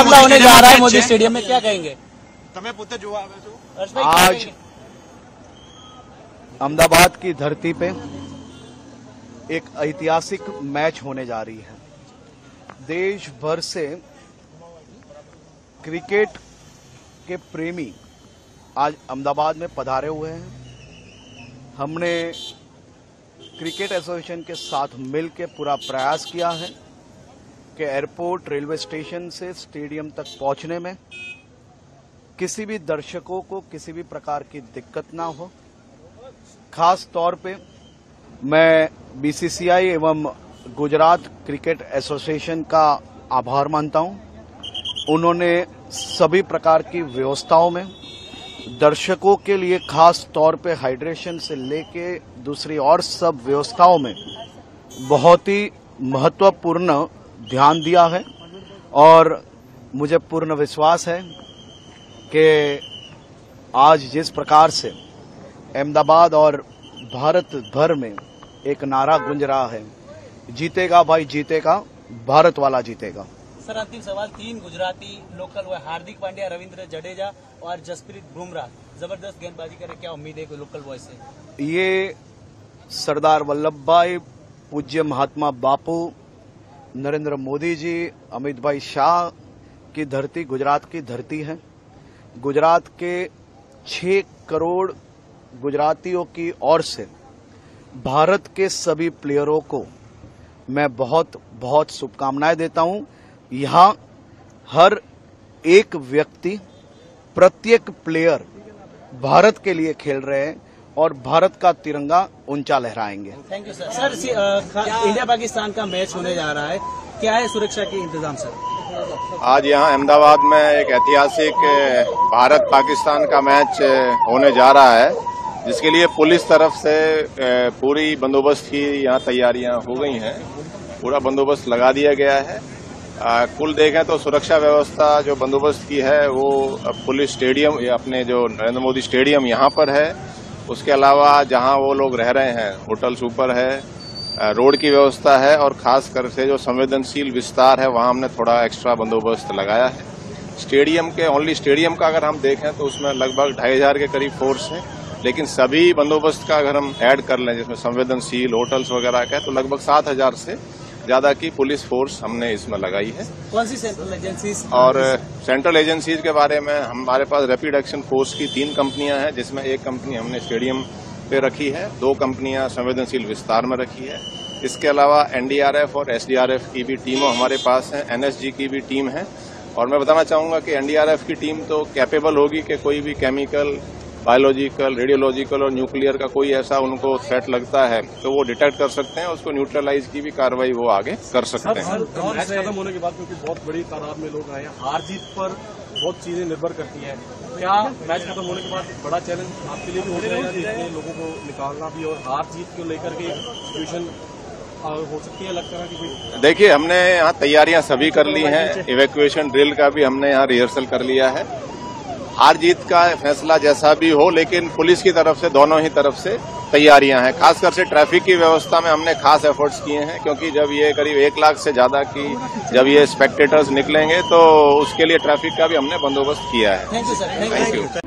मुकाबला होने जा रहा है मोदी स्टेडियम में, क्या कहेंगे? आज अहमदाबाद की धरती पे एक ऐतिहासिक मैच होने जा रही है। देश भर से क्रिकेट के प्रेमी आज अहमदाबाद में पधारे हुए हैं। हमने क्रिकेट एसोसिएशन के साथ मिलकर पूरा प्रयास किया है कि एयरपोर्ट, रेलवे स्टेशन से स्टेडियम तक पहुंचने में किसी भी दर्शकों को किसी भी प्रकार की दिक्कत ना हो। खास तौर पे मैं बीसीसीआई एवं गुजरात क्रिकेट एसोसिएशन का आभार मानता हूं। उन्होंने सभी प्रकार की व्यवस्थाओं में दर्शकों के लिए खास तौर पे हाइड्रेशन से लेके दूसरी और सब व्यवस्थाओं में बहुत ही महत्वपूर्ण ध्यान दिया है और मुझे पूर्ण विश्वास है कि आज जिस प्रकार से अहमदाबाद और भारत भर में एक नारा गूंज रहा है, जीतेगा भाई जीतेगा, भारत वाला जीतेगा। सर, अंतिम सवाल, 3 गुजराती लोकल हुए, हार्दिक पांड्या, रविंद्र जडेजा और जसप्रीत बुमराह जबरदस्त गेंदबाजी करे, क्या उम्मीद है लोकल बॉय से? ये सरदार वल्लभ भाई, पूज्य महात्मा बापू, नरेंद्र मोदी जी, अमित भाई शाह की धरती गुजरात की धरती है। गुजरात के 6 करोड़ गुजरातियों की ओर से भारत के सभी प्लेयरों को मैं बहुत बहुत शुभकामनाएं देता हूं। यहां हर एक व्यक्ति, प्रत्येक प्लेयर भारत के लिए खेल रहे हैं और भारत का तिरंगा ऊंचा लहराएंगे। Thank you sir. Sir, India Pakistan का मैच होने जा रहा है, क्या है सुरक्षा के इंतजाम सर? आज यहाँ अहमदाबाद में एक ऐतिहासिक भारत पाकिस्तान का मैच होने जा रहा है, जिसके लिए पुलिस तरफ से पूरी बंदोबस्त की यहाँ तैयारियां हो गई हैं। पूरा बंदोबस्त लगा दिया गया है। कुल देखें तो सुरक्षा व्यवस्था जो बंदोबस्त की है वो पुलिस स्टेडियम, अपने जो नरेंद्र मोदी स्टेडियम यहाँ पर है, उसके अलावा जहाँ वो लोग रह रहे हैं होटल्स ऊपर है, रोड की व्यवस्था है और खास कर से जो संवेदनशील विस्तार है वहाँ हमने थोड़ा एक्स्ट्रा बंदोबस्त लगाया है। स्टेडियम के ओनली स्टेडियम का अगर हम देखें तो उसमें लगभग 2500 के करीब फोर्स है, लेकिन सभी बंदोबस्त का अगर हम ऐड कर लें जिसमें संवेदनशील होटल्स वगैरह का है तो लगभग 7000 से ज्यादा की पुलिस फोर्स हमने इसमें लगाई है। कौन सी सेंट्रल एजेंसीज? और सेंट्रल एजेंसीज के बारे में हमारे पास रैपिड एक्शन फोर्स की 3 कंपनियां हैं, जिसमें एक कंपनी हमने स्टेडियम पे रखी है, 2 कंपनियां संवेदनशील विस्तार में रखी है। इसके अलावा एनडीआरएफ और एसडीआरएफ की भी टीमों हमारे पास है, एनएसजी की भी टीम है। और मैं बताना चाहूंगा कि एनडीआरएफ की टीम तो कैपेबल होगी कि कोई भी केमिकल, बायोलॉजिकल, रेडियोलॉजिकल और न्यूक्लियर का कोई ऐसा उनको थ्रेट लगता है तो वो डिटेक्ट कर सकते हैं, उसको न्यूट्रलाइज की भी कार्रवाई वो आगे कर सकते हैं। मैच खत्म होने के बाद क्योंकि बहुत बड़ी तादाद में लोग आए हैं, हार जीत पर बहुत चीजें निर्भर करती हैं, क्या मैच खत्म होने के बाद बड़ा चैलेंज आपके लिए भी हो जाएगा कि इतने लोगों को निकालना भी और हार जीत को लेकर के सिचुएशन हो सकती है, लगता है कि? देखिए, हमने यहाँ तैयारियां सभी कर ली हैं, इवैक्यूएशन ड्रिल का भी हमने यहाँ रिहर्सल कर लिया है। हार जीत का फैसला जैसा भी हो, लेकिन पुलिस की तरफ से दोनों ही तरफ से तैयारियां हैं। खासकर से ट्रैफिक की व्यवस्था में हमने खास एफर्ट्स किए हैं, क्योंकि जब ये करीब 1 लाख से ज्यादा की जब ये स्पेक्टेटर्स निकलेंगे तो उसके लिए ट्रैफिक का भी हमने बंदोबस्त किया है। Thank you sir. Thank you.